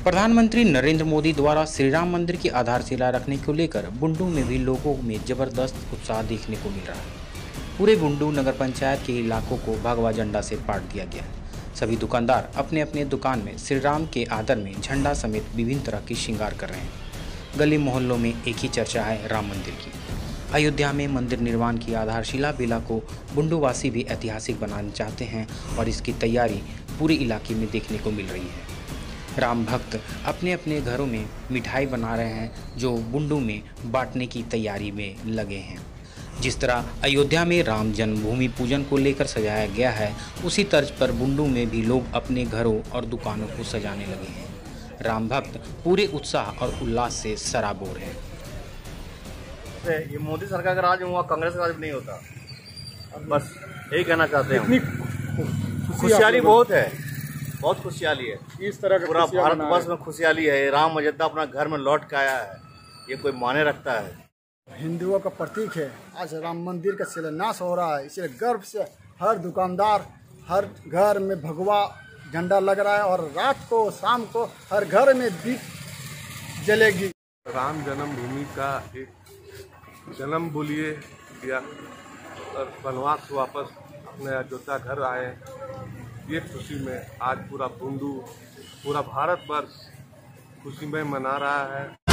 प्रधानमंत्री नरेंद्र मोदी द्वारा श्री राम मंदिर की आधारशिला रखने को लेकर बुंडू में भी लोगों में जबरदस्त उत्साह देखने को मिल रहा है। पूरे बुंडू नगर पंचायत के इलाकों को भगवा झंडा से पाट दिया गया है। सभी दुकानदार अपने अपने दुकान में श्री राम के आदर में झंडा समेत विभिन्न तरह की श्रृंगार कर रहे हैं। गली मोहल्लों में एक ही चर्चा है राम मंदिर की। अयोध्या में मंदिर निर्माण की आधारशिला बेला को बुंडूवासी भी ऐतिहासिक बनाना चाहते हैं और इसकी तैयारी पूरे इलाके में देखने को मिल रही है। राम भक्त अपने अपने घरों में मिठाई बना रहे हैं जो बुंडू में बांटने की तैयारी में लगे हैं। जिस तरह अयोध्या में राम जन्मभूमि पूजन को लेकर सजाया गया है, उसी तर्ज पर बुंडू में भी लोग अपने घरों और दुकानों को सजाने लगे हैं। राम भक्त पूरे उत्साह और उल्लास से सराबोर है। ये मोदी सरकार का राज हुआ, कांग्रेस का राज नहीं होता। बस यही कहना चाहते हैं। खुशहाली बहुत है, बहुत खुशहाली है। इस तरह का पूरा भारतवर्ष में खुशहाली है। राम अयोध्या अपना घर में लौट के आया है, ये कोई माने रखता है। हिंदुओं का प्रतीक है। आज राम मंदिर का शिलान्यास हो रहा है, इसलिए गर्व से हर दुकानदार, हर घर में भगवा झंडा लग रहा है और रात को शाम को हर घर में दीप जलेगी। राम जन्मभूमि का एक जन्म बोलिए या और वनवास से वापस अपने अयोध्या घर आए, ये खुशी में आज पूरा बुंडू, पूरा भारतवर्ष खुशी में मना रहा है।